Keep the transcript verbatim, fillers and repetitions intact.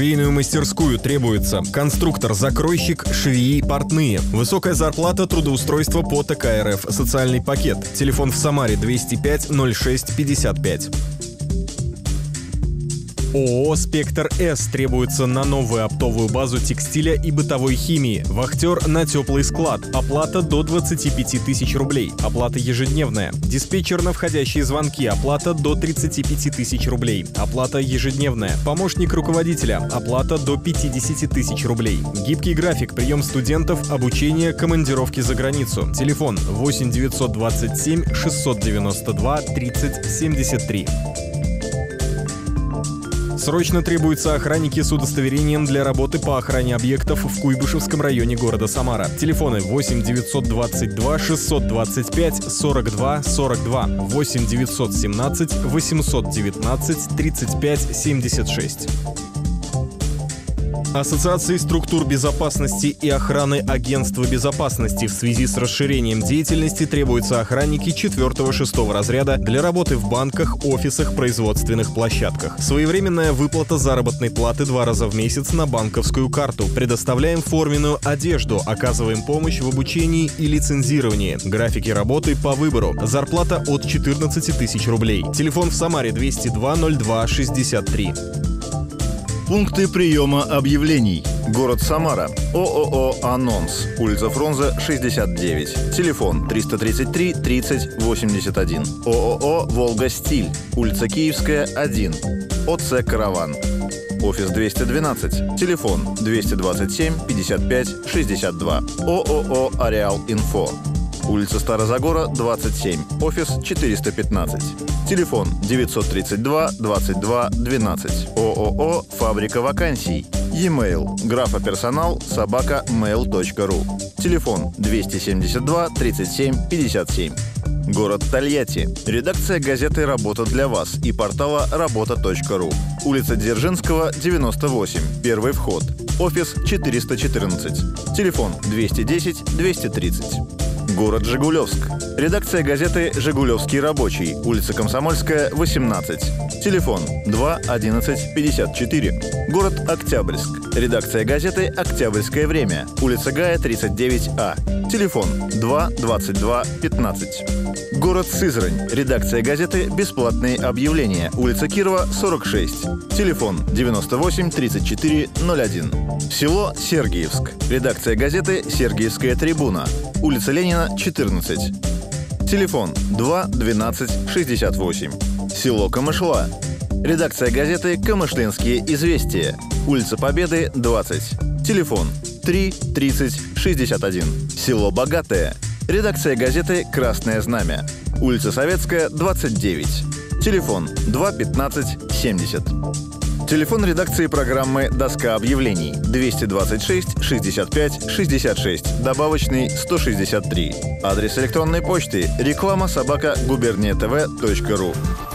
швейную мастерскую требуется конструктор, закройщик, швеи, портные. Высокая зарплата, трудоустройство по ТК.РФ. Социальный пакет. Телефон в Самаре двести пять ноль шесть пятьдесят пять. ООО «Спектр-С» требуется на новую оптовую базу текстиля и бытовой химии. Вахтер на теплый склад. Оплата до двадцати пяти тысяч рублей. Оплата ежедневная. Диспетчер на входящие звонки. Оплата до тридцати пяти тысяч рублей. Оплата ежедневная. Помощник руководителя. Оплата до пятидесяти тысяч рублей. Гибкий график. Прием студентов. Обучение. Командировки за границу. Телефон восемь девятьсот двадцать семь шестьсот девяносто два тридцать семьдесят три. Срочно требуются охранники с удостоверением для работы по охране объектов в Куйбышевском районе города Самара. Телефоны восемь девятьсот двадцать два шестьсот двадцать пять сорок два сорок два, восемь девятьсот семнадцать восемьсот девятнадцать тридцать пять семьдесят шесть. Ассоциации структур безопасности и охраны Агентства безопасности. В связи с расширением деятельности требуются охранники четвёртого-шестого разряда для работы в банках, офисах, производственных площадках. Своевременная выплата заработной платы два раза в месяц на банковскую карту. Предоставляем форменную одежду, оказываем помощь в обучении и лицензировании. Графики работы по выбору. Зарплата от четырнадцати тысяч рублей. Телефон в Самаре двести два ноль два шестьдесят три. Пункты приема объявлений. Город Самара. ООО «Анонс». Улица Фрунзе, шестьдесят девять. Телефон триста тридцать три тридцать восемьдесят один. ООО «Волга Стиль». Улица Киевская, один. ОЦ «Караван». Офис двести двенадцать. Телефон двести двадцать семь пятьдесят пять шестьдесят два. ООО «Ареал Инфо». Улица Старозагора, двадцать семь. Офис четыреста пятнадцать. Телефон девятьсот тридцать два двадцать два двенадцать. ООО «Фабрика вакансий». E-mail графоперсонал собака mail точка ру. Телефон двести семьдесят два тридцать семь пятьдесят семь. Город Тольятти. Редакция газеты «Работа для вас» и портала работа точка ру. Улица Дзержинского, девяносто восемь. Первый вход. Офис четыреста четырнадцать. Телефон двести десять двести тридцать. Город Жигулевск. Редакция газеты «Жигулевский рабочий». Улица Комсомольская, восемнадцать. Телефон два одиннадцать пятьдесят четыре. Город Октябрьск. Редакция газеты «Октябрьское время». Улица Гая, тридцать девять А. Телефон два двадцать два пятнадцать. Город Сызрань. Редакция газеты «Бесплатные объявления». Улица Кирова, сорок шесть. Телефон девяносто восемь тридцать четыре ноль один. Село Сергиевск. Редакция газеты «Сергиевская трибуна». Улица Ленина, четырнадцать. Телефон два двенадцать шестьдесят восемь. Село Камышла. Редакция газеты «Камышлинские известия». Улица Победы, двадцать. Телефон три тридцать шестьдесят один. Село Богатое. Редакция газеты «Красное знамя». Улица Советская, двадцать девять. Телефон два пятнадцать семьдесят. Телефон редакции программы «Доска объявлений» двести двадцать шесть шестьдесят пять шестьдесят шесть, добавочный сто шестьдесят три. Адрес электронной почты реклама собака губерния тв точка ру.